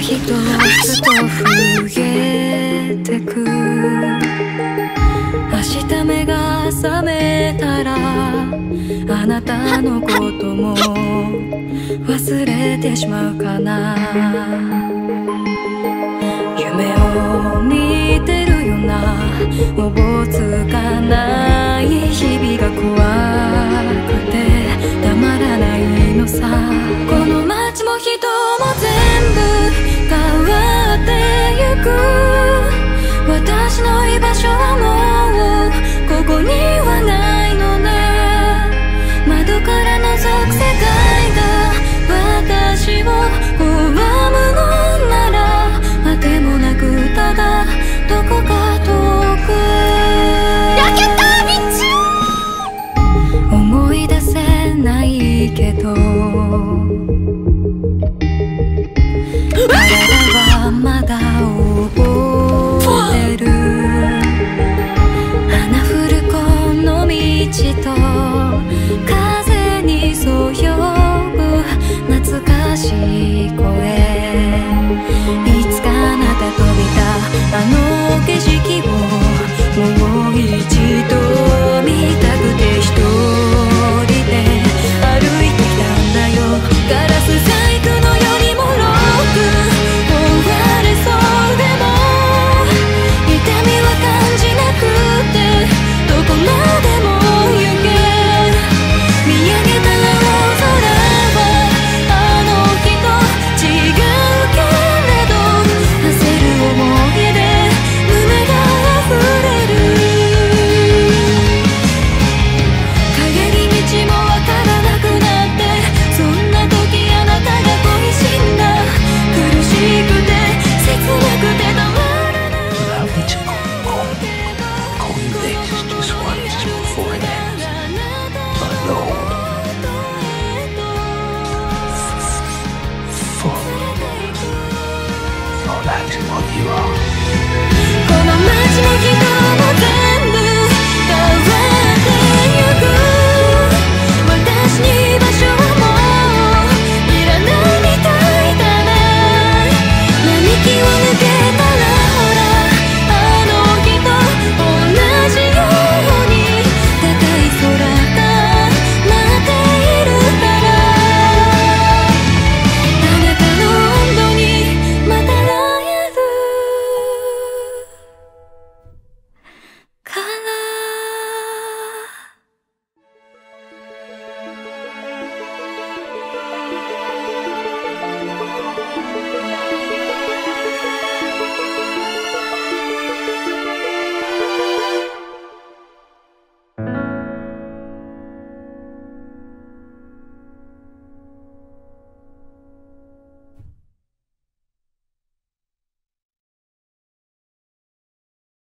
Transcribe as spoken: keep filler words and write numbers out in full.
一つと増えてく。明日目が覚めたらあなたのことも忘れてしまうかな。夢を見てるようなおぼつかない日々が怖くてたまらないのさ。この街も人も全部変わってゆく。私の居場所はもうここにはないのね。窓から覗く世界が私を拒むのならあてもなくただどこか遠くへ。 焼けた道思い出せないけど